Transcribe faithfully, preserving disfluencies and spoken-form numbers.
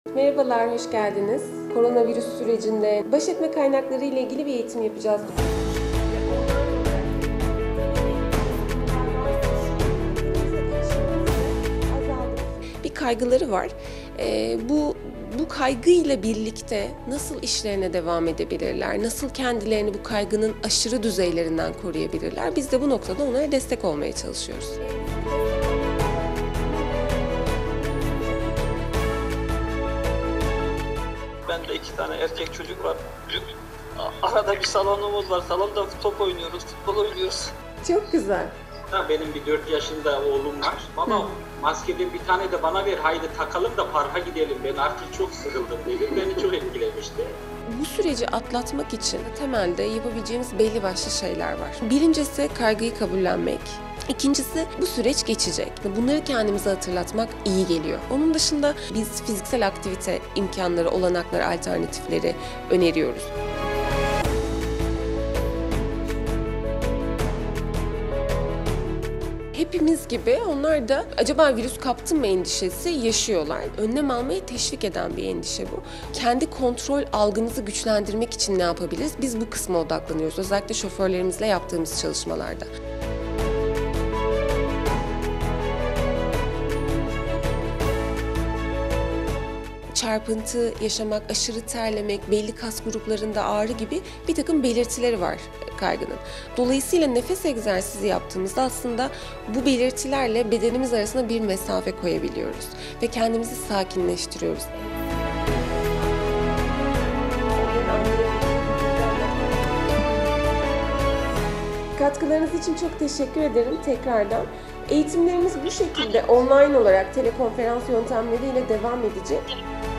Merhabalar, hoş geldiniz. Koronavirüs sürecinde baş etme kaynakları ile ilgili bir eğitim yapacağız. Bir kaygıları var. Ee, bu bu kaygıyla birlikte nasıl işlerine devam edebilirler? Nasıl kendilerini bu kaygının aşırı düzeylerinden koruyabilirler? Biz de bu noktada onlara destek olmaya çalışıyoruz. Bende iki tane erkek çocuk var. Arada bir salonumuz var. Salonda top oynuyoruz, futbol oynuyoruz. Çok güzel. Benim bir dört yaşında oğlum var. Baba maskeden bir tane de bana ver, haydi takalım da parka gidelim. Ben artık çok sıkıldım dedim. Beni çok etkilemişti. Bu süreci atlatmak için temelde yapabileceğimiz belli başlı şeyler var. Birincisi kaygıyı kabullenmek. İkincisi bu süreç geçecek. Bunları kendimize hatırlatmak iyi geliyor. Onun dışında biz fiziksel aktivite imkanları, olanakları, alternatifleri öneriyoruz. Hepimiz gibi onlar da acaba virüs kaptım mı endişesi yaşıyorlar. Önlem almayı teşvik eden bir endişe bu. Kendi kontrol algımızı güçlendirmek için ne yapabiliriz? Biz bu kısma odaklanıyoruz. Özellikle şoförlerimizle yaptığımız çalışmalarda. Çarpıntı yaşamak, aşırı terlemek, belli kas gruplarında ağrı gibi bir takım belirtileri var kaygının. Dolayısıyla nefes egzersizi yaptığımızda aslında bu belirtilerle bedenimiz arasında bir mesafe koyabiliyoruz ve kendimizi sakinleştiriyoruz. Katkılarınız için çok teşekkür ederim tekrardan. Eğitimlerimiz bu şekilde online olarak telekonferans yöntemleriyle devam edecek.